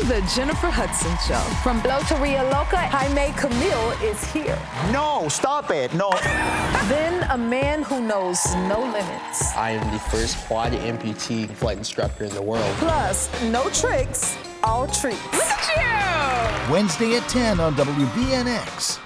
The Jennifer Hudson Show. From Lotería Loca, JAIME CAMIL is here. No, stop it, no. Then a man who knows no limits. I am the first quad amputee flight instructor in the world. Plus, no tricks, all treats. Look at you! Wednesday at 10 on WBNX.